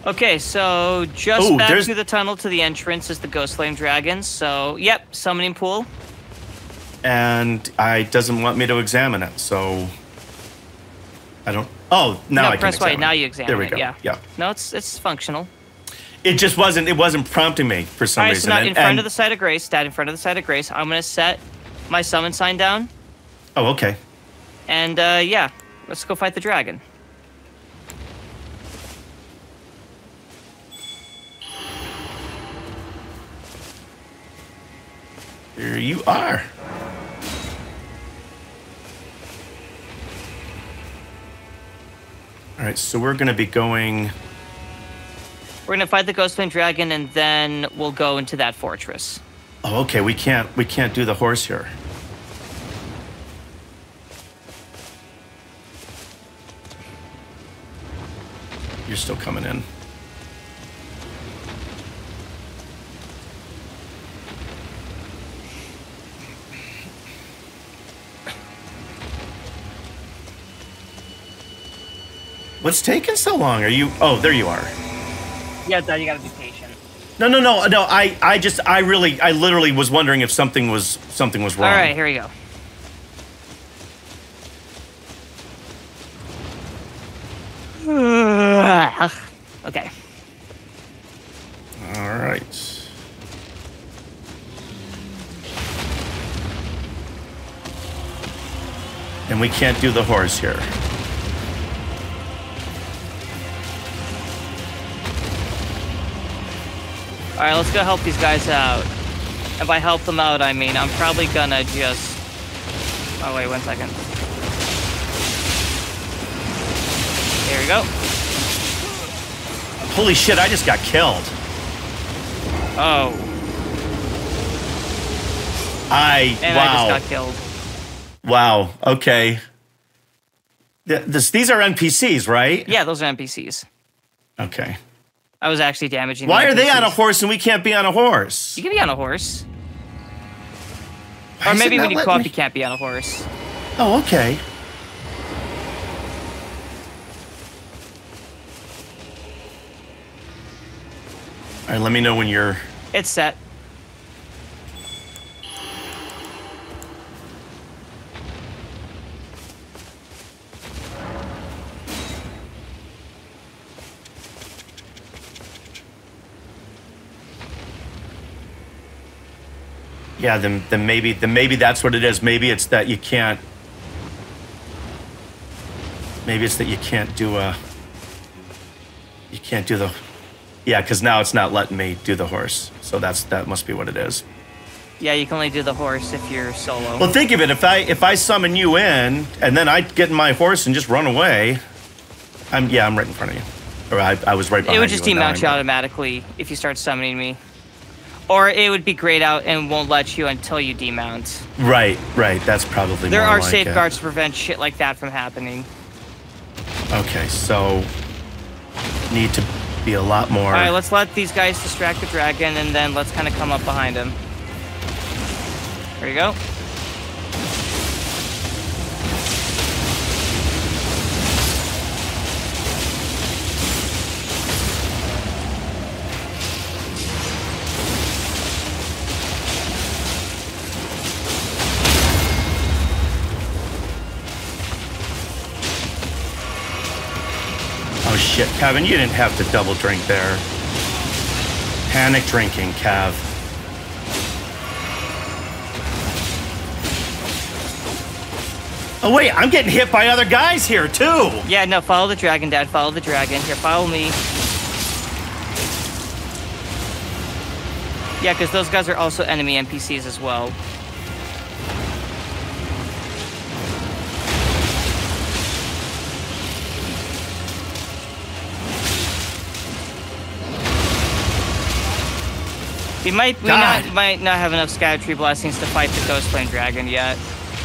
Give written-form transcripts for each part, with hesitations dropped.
Okay, so just back through the tunnel to the entrance is the Ghost Flame Dragon. So, yep, summoning pool. And it doesn't want me to examine it, so I don't. Oh, now I can press examine Y. Now you examine it. There we go. Yeah. No, it's functional. It just wasn't. It wasn't prompting me for some reason. All right, so now in front of the site of grace, Dad, in front of the site of grace, I'm gonna set my summon sign down. Oh, okay. And yeah, let's go fight the dragon. Here you are. All right, so we're going to be going... We're going to fight the Ghost Flame Dragon, and then we'll go into that fortress. Oh, okay. We can't do the horse here. You're still coming in. What's taking so long? Are you... Oh, there you are. Yeah, Dad, you gotta be patient. No. I literally was wondering if something was wrong. All right, here we go. Okay. All right. And we can't do the horse here. All right, let's go help these guys out. And by help them out, I mean I'm probably gonna just... Oh, wait, 1 second. There we go. Holy shit, I just got killed. Oh. I just got killed. Wow, okay. These are NPCs, right? Yeah, those are NPCs. Okay. I was actually damaging Why the are they NPCs. on a horse and we can't be on a horse? You can be on a horse. Why Or is maybe it when not you letting co-op, me- you can't be on a horse. Oh, okay. All right, let me know when you're... It's set. Yeah, then maybe that's what it is. Maybe it's that you can't... Maybe it's that you can't do a... You can't do the... Yeah, because now it's not letting me do the horse. So that must be what it is. Yeah, you can only do the horse if you're solo. Well, think of it. If I summon you in, and then I get in my horse and just run away... I'm right in front of you. Or I was right behind you. It would just demount you automatically if you start summoning me. Or it would be grayed out and won't let you until you demount. Right. That's probably There more are like safeguards to prevent shit like that from happening. Okay, so... Need to be a lot more... Alright, let's let these guys distract the dragon, and then let's kind of come up behind him. There you go. Oh shit, Kevin, you didn't have to double drink there. Panic drinking, Kev. Oh wait, I'm getting hit by other guys here too. Yeah, no, follow the dragon, Dad. Follow the dragon. Here, follow me. Yeah, because those guys are also enemy NPCs as well. We might not have enough Scatter Blessings to fight the Ghost Flame Dragon yet.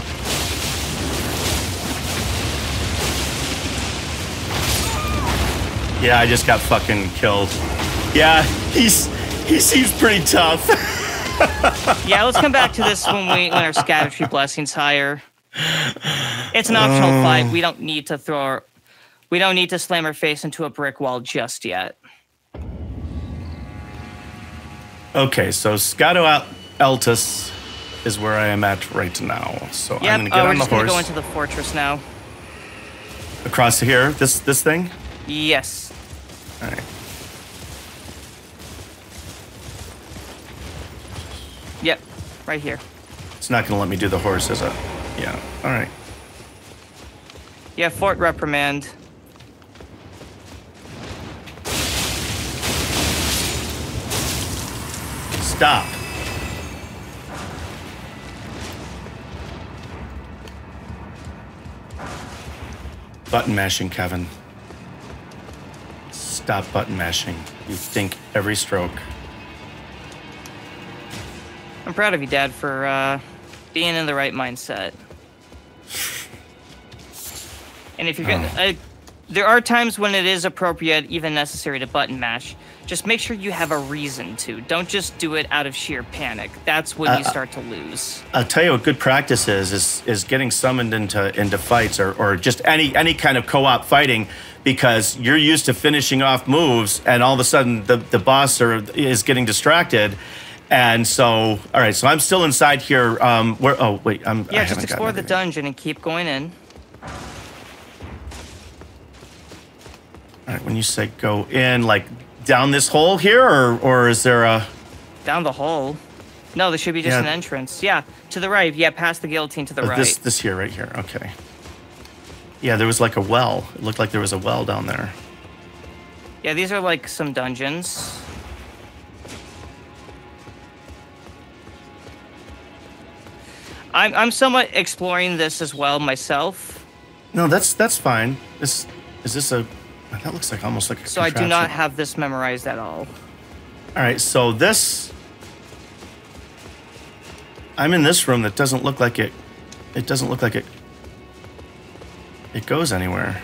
Yeah, I just got fucking killed. Yeah, he seems pretty tough. Yeah, let's come back to this when our Scatter Blessing's higher. It's an optional fight. We don't need to slam our face into a brick wall just yet. Okay, so Scato Altus is where I am at right now. So Yep. I'm gonna get on the we're just gonna horse. go into the fortress now. Across here, this thing? Yes. All right. Yep. Right here. It's not gonna let me do the horse, is it? Yeah. All right. Yeah, Fort Reprimand. Stop. Button mashing, Kevin. Stop button mashing. You think every stroke. I'm proud of you, Dad, for being in the right mindset. And if you're gonna, there are times when it is appropriate, even necessary, to button mash. Just make sure you have a reason to. Don't just do it out of sheer panic. That's when you start to lose. I'll tell you what good practice is getting summoned into fights or just any kind of co-op fighting, because you're used to finishing off moves and all of a sudden the boss is getting distracted. And so, all right, so I'm still inside here. Where? Oh, wait, Yeah, just explore the dungeon and keep going in. All right, when you say go in, like down this hole here, or is there a... Down the hole? No, there should be just an entrance. Yeah, to the right. Yeah, past the guillotine to the right. This here, right here. Okay. Yeah, there was like a well. It looked like there was a well down there. Yeah, these are like some dungeons. I'm somewhat exploring this as well myself. No, that's fine. Is this a... That looks like almost like a So I do not have this memorized at all. All right, so this... I'm in this room that doesn't look like it... It doesn't look like it... It goes anywhere.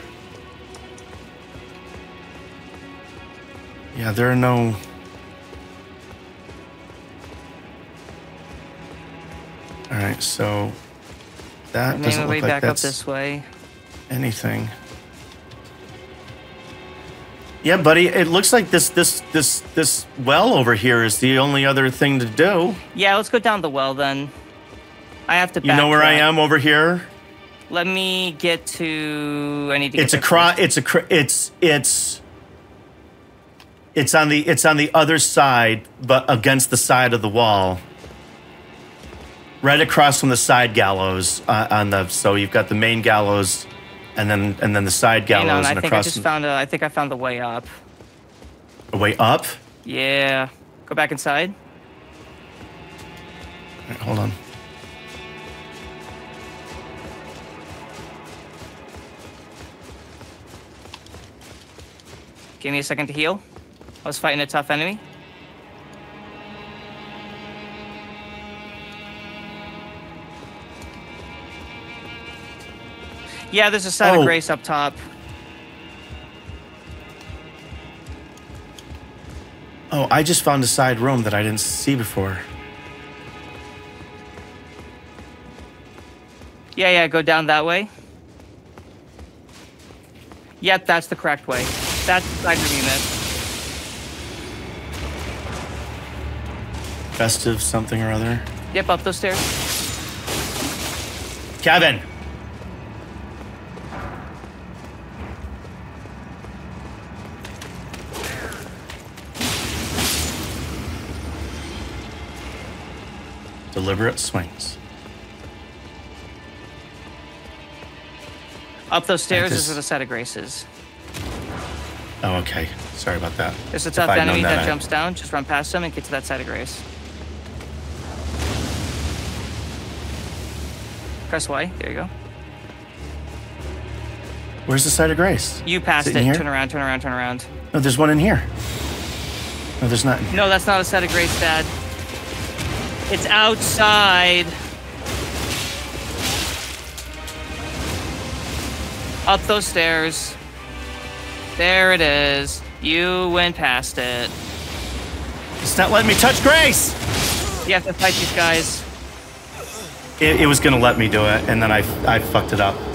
Yeah, there are no... All right, so... That doesn't look way like back that's up this way. anything. Yeah, buddy, it looks like this well over here is the only other thing to do. Yeah, let's go down the well then. I have to backtrack. You know where I am over here? Let me get to... I need to get It's on the other side, but against the side of the wall. Right across from the side gallows so you've got the main gallows and then the side gallows and across. I think I found the way up. A way up? Yeah. Go back inside. All right, hold on. Give me a second to heal. I was fighting a tough enemy. Yeah, there's a side of grace up top. Oh, I just found a side room that I didn't see before. Yeah, go down that way. Yep, that's the correct way. That's the side room you missed. Festive something or other. Yep, up those stairs. Kevin! Deliberate swings. Up those stairs is where the set of graces. Oh, okay. Sorry about that. There's a tough enemy that jumps down. Just run past them and get to that side of grace. Press Y. There you go. Where's the side of grace? You passed it. Turn around, turn around, turn around. No, there's one in here. No, there's not. No, that's not a set of grace, Dad. It's outside. Up those stairs. There it is. You went past it. It's not letting me touch Grace! You have to fight these guys. It was gonna let me do it, and then I fucked it up.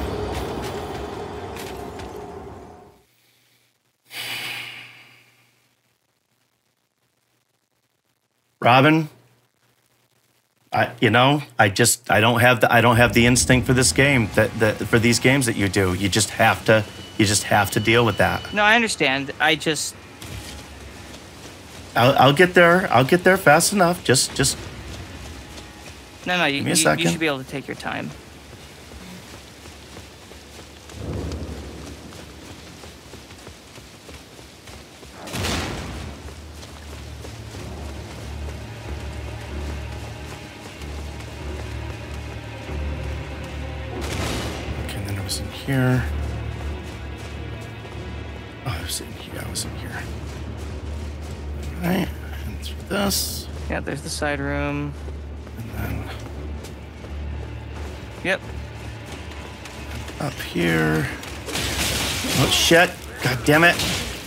Robin, I don't have the instinct for this game for these games that you do. You just have to deal with that. No, I understand. I'll get there. I'll get there fast enough. Just. No, you Give me a second. should be able to take your time. Okay, then I was in here. Oh, I was in here. I was in here. All right, and through this. Yeah, there's the side room. And then Yep. up here. Oh, shit. God damn it.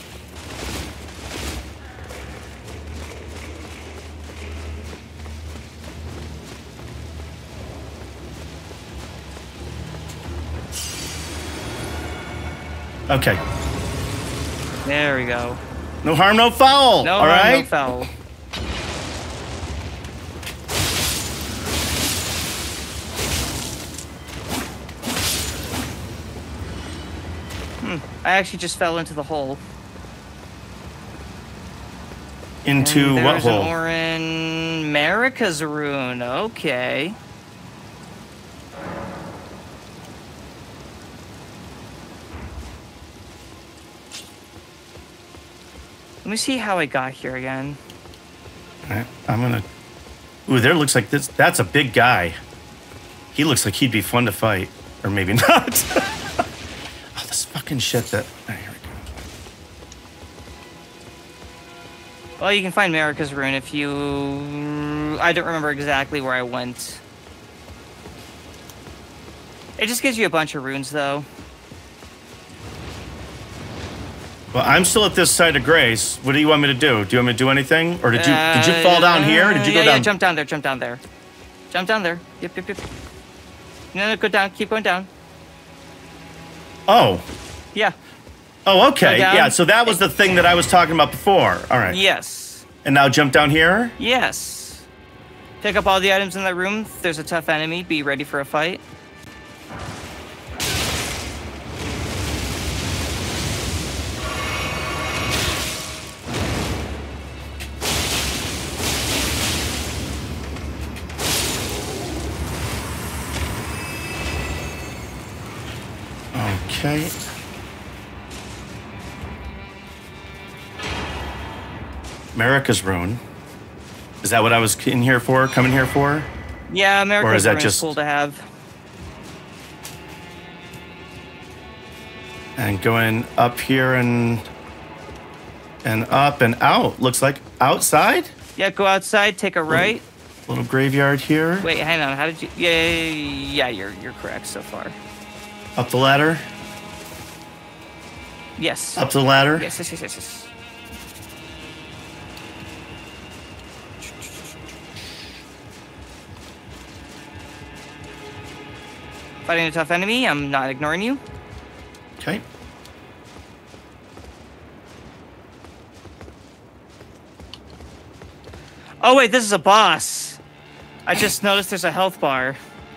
Okay. There we go. No harm, no foul. No All harm, right? no foul. I actually just fell into the hole. Into And what there's hole? an Orin America's rune. Okay. Let me see how I got here again. All right, I'm gonna. Ooh, there looks like this. That's a big guy. He looks like he'd be fun to fight, or maybe not. Oh, this fucking shit. That. Oh, here we go. Well, you can find America's rune if you... I don't remember exactly where I went. It just gives you a bunch of runes, though. Well, I'm still at this side of Grace. What do you want me to do? Do you want me to do anything, or did you fall down here? Or did you go down? Yeah, jump down there. Jump down there. Jump down there. Yep. No, go down. Keep going down. Oh. Yeah. Oh, okay. Go down. Yeah. So that was the thing that I was talking about before. All right. Yes. And now jump down here. Yes. Pick up all the items in that room. If there's a tough enemy, be ready for a fight. Okay. America's rune. Is that what I was in here for? Coming here for? Yeah, America's rune is just cool to have. And going up here and up and out. Looks like outside. Yeah, go outside, take a right. Little graveyard here. Wait, hang on. How did you? Yeah, you're correct so far. Up the ladder. Yes. Up the ladder. Yes. Fighting a tough enemy. I'm not ignoring you. Okay. Oh wait, this is a boss. I just noticed there's a health bar.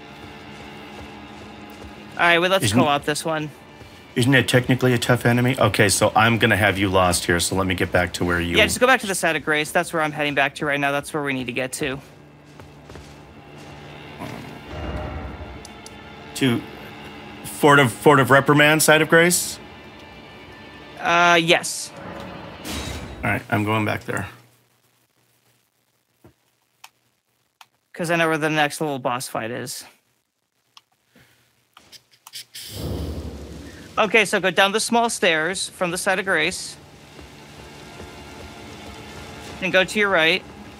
All right, well, let's co-op this one. Isn't it technically a tough enemy? Okay, so I'm gonna have you lost here. So let me get back to where you. Yeah, just go back to the side of Grace. That's where I'm heading back to right now. That's where we need to get to. To Fort of Reprimand, side of Grace. Yes. All right, I'm going back there. Because I know where the next little boss fight is. Okay, so go down the small stairs from the side of Grace. And go to your right.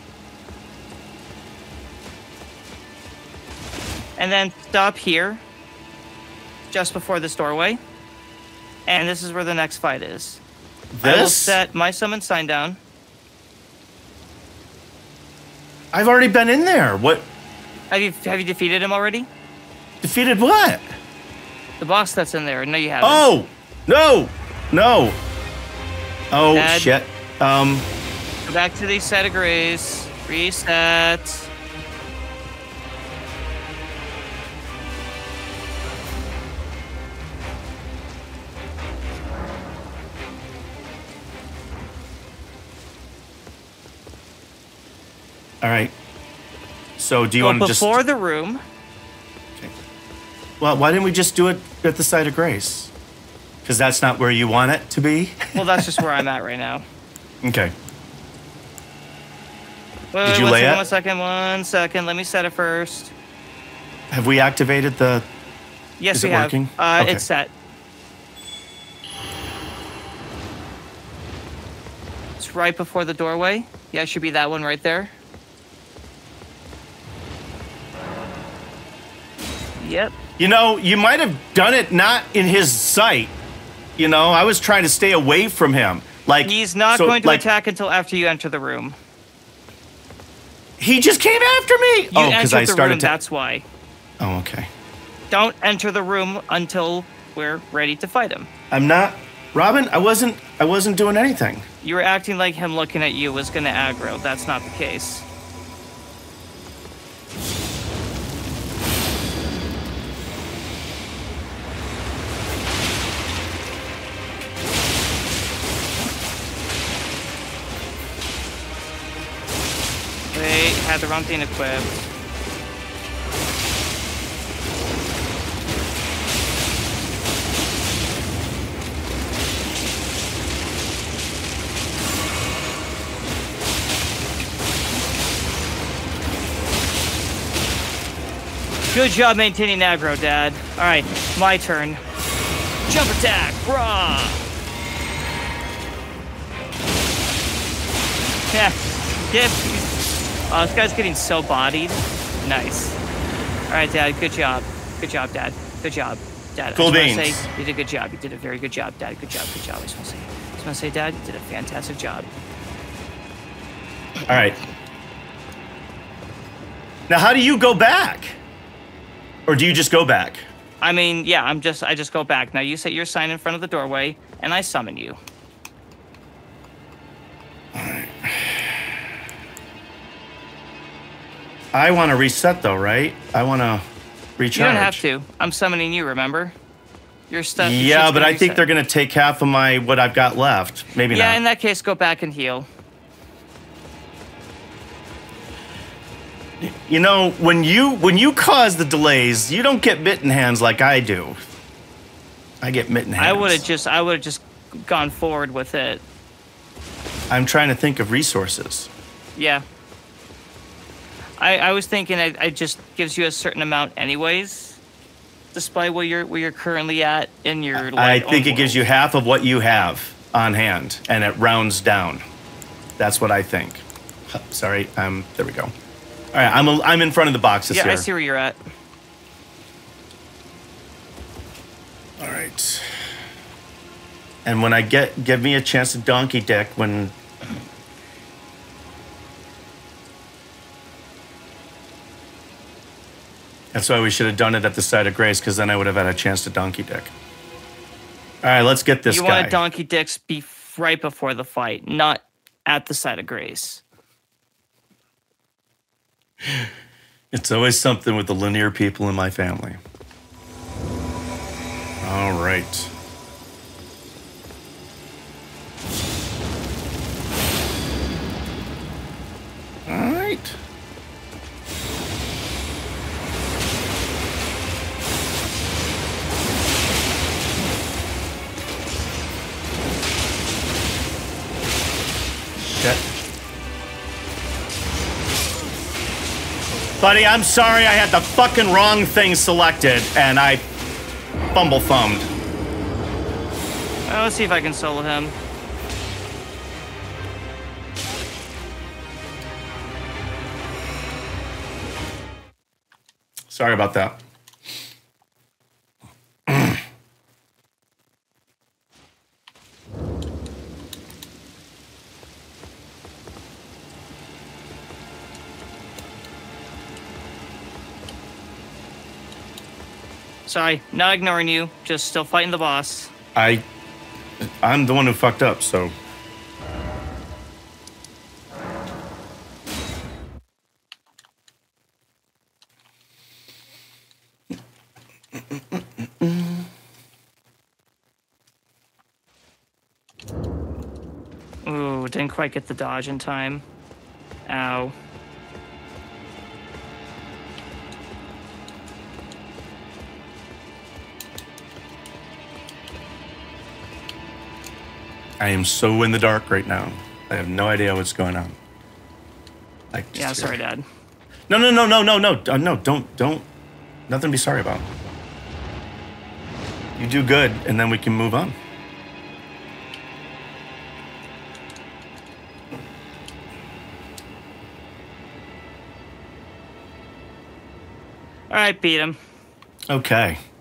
And then stop here. Just before this doorway. And this is where the next fight is. I will set my summon sign down. I've already been in there. What? Have you defeated him already? Defeated what? The boss that's in there. No, you haven't. Oh! No! Oh, Dad, shit. Go back to the side of Grace. Reset. All right. So do you want to just... before the room. Okay. Well, why didn't we just do it at the site of grace? Because that's not where you want it to be? Well, that's just where I'm at right now. Okay. Wait, Did you lay it? 1 second. Let me set it first. Have we activated the... Yes, Is we it have. working? Okay. It's set. It's right before the doorway. Yeah, it should be that one right there. Yep. You know, you might have done it not in his sight. You know, I was trying to stay away from him. Like he's not going to attack until after you enter the room. He just came after me. You because I started. That's why. Oh, okay. Don't enter the room until we're ready to fight him. I'm not, Robin. I wasn't doing anything. You were acting like him looking at you was going to aggro. That's not the case. Wait, had the wrong thing equipped. Good job maintaining aggro, Dad. All right, my turn. Jump attack, raw. Yeah, oh, this guy's getting so bodied. Nice. All right, Dad. Good job. Good job, Dad. Good job, Dad. Cool beans. Say, you did a good job. You did a very good job, Dad. Good job. Good job. I just want to say, Dad, you did a fantastic job. All right. Now, how do you go back? Or do you just go back? I mean, yeah, I just go back. Now you set your sign in front of the doorway, and I summon you. All right. I want to reset, though, right? I want to recharge. You don't have to. I'm summoning you, remember? Your stuff. Yeah, but I think they're going to take half of what I've got left. Maybe not. Yeah, in that case, go back and heal. You know, when you cause the delays, you don't get mitten hands like I do. I get mitten hands. I would have just gone forward with it. I'm trying to think of resources. Yeah. I was thinking it just gives you a certain amount anyways, despite where you're currently at in your I think it gives you half of what you have on hand, and it rounds down. That's what I think. Sorry, there we go. All right, I'm in front of the boxes here. Yeah, I see where you're at. All right. And when I give me a chance to donkey dick when... That's why we should have done it at the site of grace, because then I would have had a chance to donkey dick. All right, let's get this guy. You want to donkey dicks right before the fight, not at the site of grace. It's always something with the linear people in my family. All right. All right. Shit. Buddy, I'm sorry I had the fucking wrong thing selected, and I fumble-thumbed. Let's see if I can solo him. Sorry about that. Sorry, not ignoring you, just still fighting the boss. I'm the one who fucked up, so... Ooh, didn't quite get the dodge in time. Ow. I am so in the dark right now. I have no idea what's going on. Yeah, sorry, Dad. No, don't. Nothing to be sorry about. You do good, and then we can move on. All right, beat him. Okay.